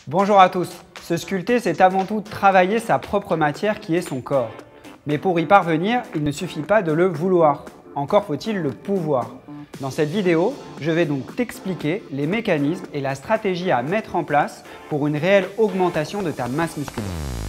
Bonjour à tous. Se sculpter, c'est avant tout travailler sa propre matière qui est son corps. Mais pour y parvenir, il ne suffit pas de le vouloir. Encore faut-il le pouvoir. Dans cette vidéo, je vais donc t'expliquer les mécanismes et la stratégie à mettre en place pour une réelle augmentation de ta masse musculaire.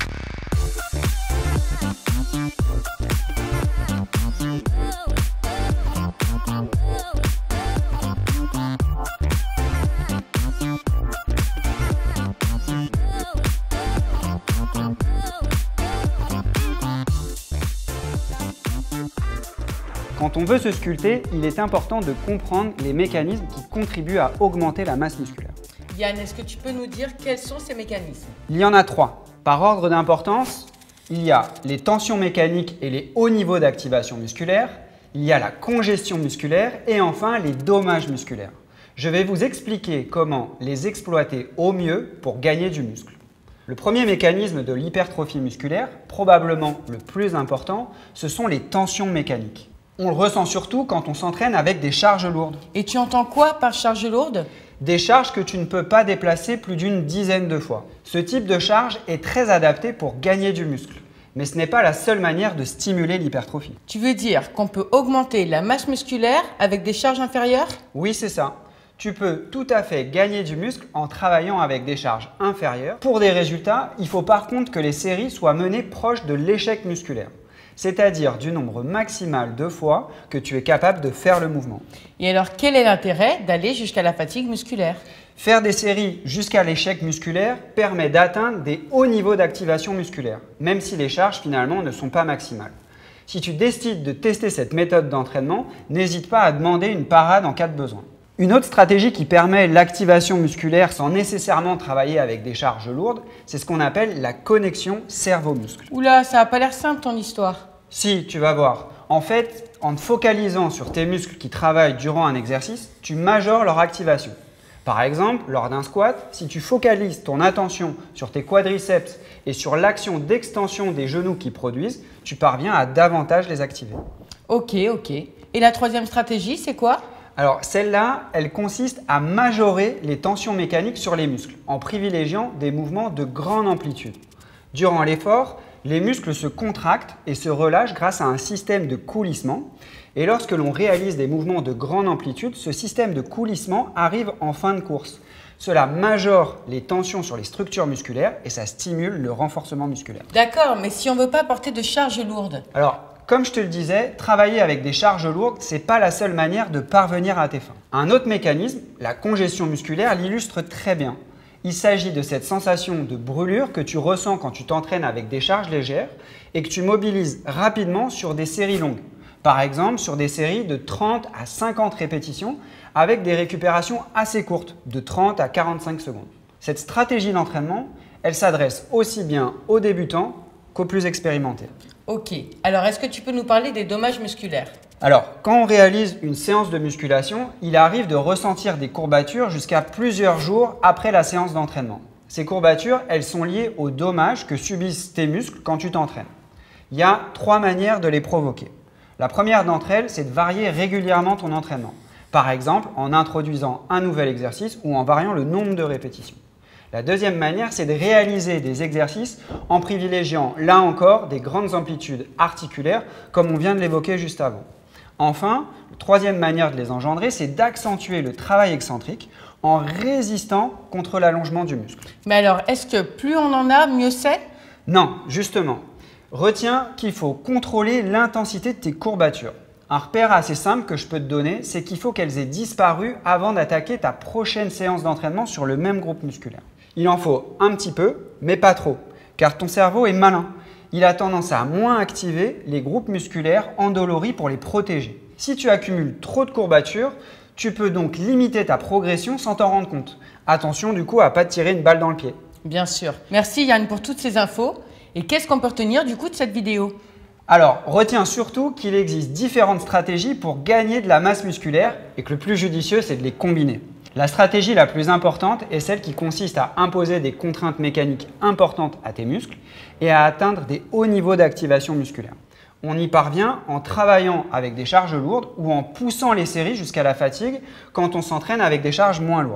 Quand on veut se sculpter, il est important de comprendre les mécanismes qui contribuent à augmenter la masse musculaire. Yann, est-ce que tu peux nous dire quels sont ces mécanismes? Il y en a trois. Par ordre d'importance, il y a les tensions mécaniques et les hauts niveaux d'activation musculaire, il y a la congestion musculaire et enfin les dommages musculaires. Je vais vous expliquer comment les exploiter au mieux pour gagner du muscle. Le premier mécanisme de l'hypertrophie musculaire, probablement le plus important, ce sont les tensions mécaniques. On le ressent surtout quand on s'entraîne avec des charges lourdes. Et tu entends quoi par charge lourde? Des charges que tu ne peux pas déplacer plus d'une dizaine de fois. Ce type de charge est très adapté pour gagner du muscle. Mais ce n'est pas la seule manière de stimuler l'hypertrophie. Tu veux dire qu'on peut augmenter la masse musculaire avec des charges inférieures? Oui, c'est ça. Tu peux tout à fait gagner du muscle en travaillant avec des charges inférieures. Pour des résultats, il faut par contre que les séries soient menées proches de l'échec musculaire, c'est-à-dire du nombre maximal de fois que tu es capable de faire le mouvement. Et alors, quel est l'intérêt d'aller jusqu'à la fatigue musculaire? Faire des séries jusqu'à l'échec musculaire permet d'atteindre des hauts niveaux d'activation musculaire, même si les charges finalement ne sont pas maximales. Si tu décides de tester cette méthode d'entraînement, n'hésite pas à demander une parade en cas de besoin. Une autre stratégie qui permet l'activation musculaire sans nécessairement travailler avec des charges lourdes, c'est ce qu'on appelle la connexion cerveau-muscle. Oula, ça n'a pas l'air simple ton histoire. Si, tu vas voir. En fait, en te focalisant sur tes muscles qui travaillent durant un exercice, tu majores leur activation. Par exemple, lors d'un squat, si tu focalises ton attention sur tes quadriceps et sur l'action d'extension des genoux qu'ils produisent, tu parviens à davantage les activer. Ok. Et la troisième stratégie, c'est quoi? Alors celle-là, elle consiste à majorer les tensions mécaniques sur les muscles en privilégiant des mouvements de grande amplitude. Durant l'effort, les muscles se contractent et se relâchent grâce à un système de coulissement. Et lorsque l'on réalise des mouvements de grande amplitude, ce système de coulissement arrive en fin de course. Cela majore les tensions sur les structures musculaires et ça stimule le renforcement musculaire. D'accord, mais si on ne veut pas porter de charges lourdes? Alors, comme je te le disais, travailler avec des charges lourdes, ce n'est pas la seule manière de parvenir à tes fins. Un autre mécanisme, la congestion musculaire, l'illustre très bien. Il s'agit de cette sensation de brûlure que tu ressens quand tu t'entraînes avec des charges légères et que tu mobilises rapidement sur des séries longues. Par exemple, sur des séries de 30 à 50 répétitions avec des récupérations assez courtes, de 30 à 45 secondes. Cette stratégie d'entraînement, elle s'adresse aussi bien aux débutants qu'aux plus expérimentés. Ok, alors est-ce que tu peux nous parler des dommages musculaires? Alors, quand on réalise une séance de musculation, il arrive de ressentir des courbatures jusqu'à plusieurs jours après la séance d'entraînement. Ces courbatures, elles sont liées aux dommages que subissent tes muscles quand tu t'entraînes. Il y a trois manières de les provoquer. La première d'entre elles, c'est de varier régulièrement ton entraînement. Par exemple, en introduisant un nouvel exercice ou en variant le nombre de répétitions. La deuxième manière, c'est de réaliser des exercices en privilégiant, là encore, des grandes amplitudes articulaires, comme on vient de l'évoquer juste avant. Enfin, la troisième manière de les engendrer, c'est d'accentuer le travail excentrique en résistant contre l'allongement du muscle. Mais alors, est-ce que plus on en a, mieux c'est? Non, justement. Retiens qu'il faut contrôler l'intensité de tes courbatures. Un repère assez simple que je peux te donner, c'est qu'il faut qu'elles aient disparu avant d'attaquer ta prochaine séance d'entraînement sur le même groupe musculaire. Il en faut un petit peu, mais pas trop, car ton cerveau est malin. Il a tendance à moins activer les groupes musculaires endoloris pour les protéger. Si tu accumules trop de courbatures, tu peux donc limiter ta progression sans t'en rendre compte. Attention du coup à ne pas te tirer une balle dans le pied. Bien sûr. Merci Yann pour toutes ces infos. Et qu'est-ce qu'on peut retenir du coup de cette vidéo? Alors, retiens surtout qu'il existe différentes stratégies pour gagner de la masse musculaire et que le plus judicieux, c'est de les combiner. La stratégie la plus importante est celle qui consiste à imposer des contraintes mécaniques importantes à tes muscles et à atteindre des hauts niveaux d'activation musculaire. On y parvient en travaillant avec des charges lourdes ou en poussant les séries jusqu'à la fatigue quand on s'entraîne avec des charges moins lourdes.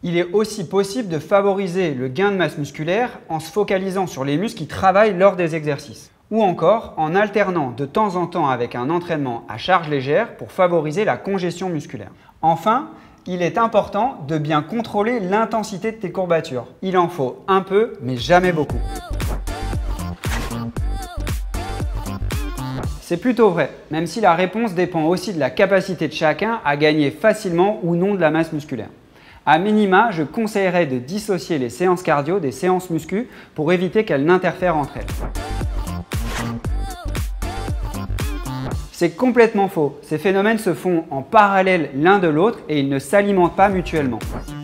Il est aussi possible de favoriser le gain de masse musculaire en se focalisant sur les muscles qui travaillent lors des exercices. Ou encore en alternant de temps en temps avec un entraînement à charge légère pour favoriser la congestion musculaire. Enfin, il est important de bien contrôler l'intensité de tes courbatures. Il en faut un peu, mais jamais beaucoup. C'est plutôt vrai, même si la réponse dépend aussi de la capacité de chacun à gagner facilement ou non de la masse musculaire. A minima, je conseillerais de dissocier les séances cardio des séances muscu pour éviter qu'elles n'interfèrent entre elles. C'est complètement faux. Ces phénomènes se font en parallèle l'un de l'autre et ils ne s'alimentent pas mutuellement.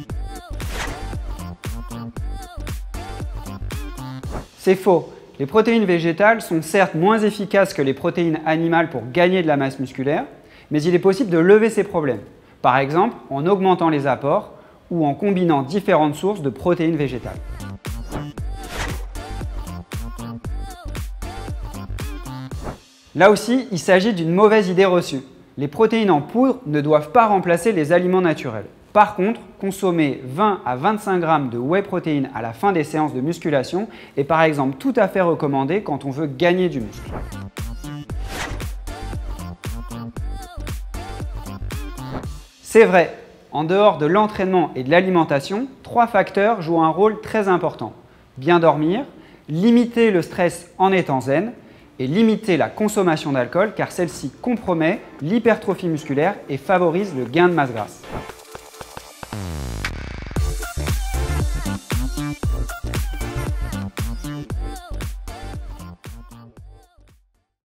C'est faux. Les protéines végétales sont certes moins efficaces que les protéines animales pour gagner de la masse musculaire, mais il est possible de lever ces problèmes. Par exemple, en augmentant les apports ou en combinant différentes sources de protéines végétales. Là aussi, il s'agit d'une mauvaise idée reçue. Les protéines en poudre ne doivent pas remplacer les aliments naturels. Par contre, consommer 20 à 25 g de whey protéine à la fin des séances de musculation est par exemple tout à fait recommandé quand on veut gagner du muscle. C'est vrai, en dehors de l'entraînement et de l'alimentation, 3 facteurs jouent un rôle très important. Bien dormir, limiter le stress en étant zen et limiter la consommation d'alcool car celle-ci compromet l'hypertrophie musculaire et favorise le gain de masse grasse.